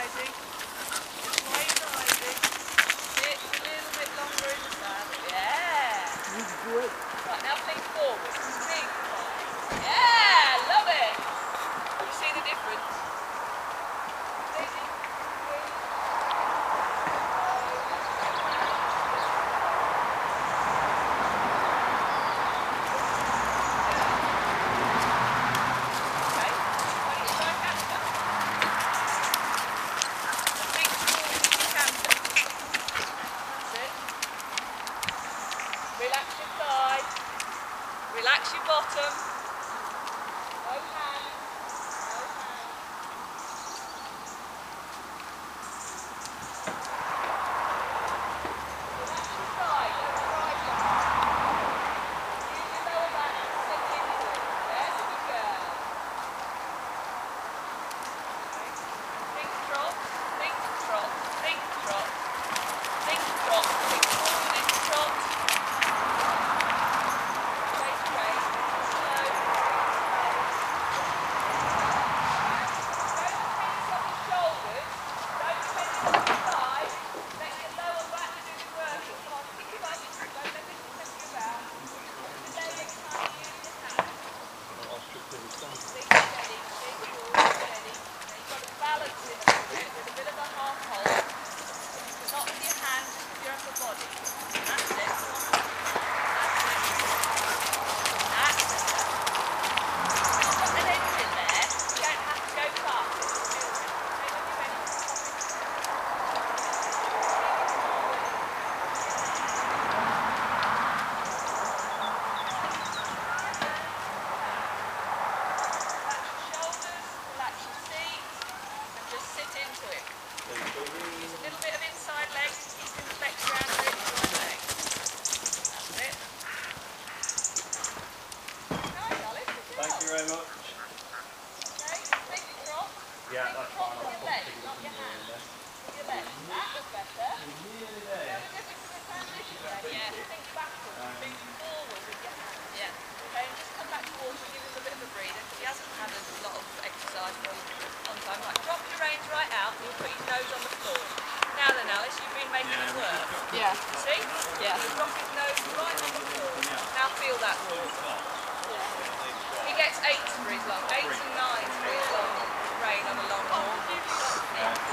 rising. Just while you're rising. Sit a little bit longer in the sand. Yeah. Right, now think forward. Think forward. Yeah, love it. You see the difference? Daisy, relax your thigh, relax your bottom, no hands, no hands. Relax your thigh, don't try to. Use your lower back to sink into it. There's a good girl. Okay. Think trot, think trot, think trot, think trot, think forward into trot. Very much. Okay, big drop. Yeah, that's fine. With your leg, not your hand. With your leg. That was better. Nearly Feel there. the difference in the transition there? Yeah. Think backwards, think forward with your hand. Yeah. Okay, and just come back towards and give him a bit of a breather because he hasn't had a lot of exercise for a long time. Right, drop your reins right out and you'll put your nose on the floor. Now then, Alice, you've been making it work. Yeah. See? Yeah. You drop his nose right on the floor. Now feel that walk. He gets 8s for his long, 8s and 9s for his long rein on a long walk.